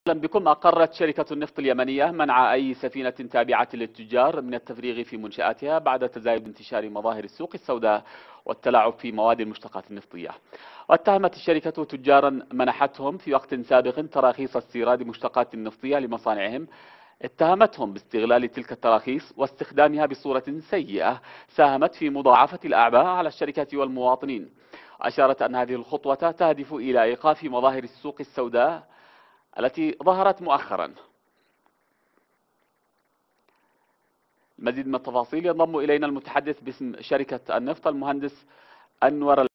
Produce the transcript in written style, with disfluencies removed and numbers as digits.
أهلا بكم. أقرت شركة النفط اليمنية منع أي سفينة تابعة للتجار من التفريغ في منشآتها بعد تزايد انتشار مظاهر السوق السوداء والتلاعب في مواد المشتقات النفطية. واتهمت الشركة تجارا منحتهم في وقت سابق تراخيص استيراد مشتقات نفطية لمصانعهم، اتهمتهم باستغلال تلك التراخيص واستخدامها بصورة سيئة ساهمت في مضاعفة الأعباء على الشركات والمواطنين. أشارت أن هذه الخطوة تهدف إلى إيقاف مظاهر السوق السوداء التي ظهرت مؤخرا. المزيد من التفاصيل ينضم إلينا المتحدث باسم شركة النفط المهندس أنور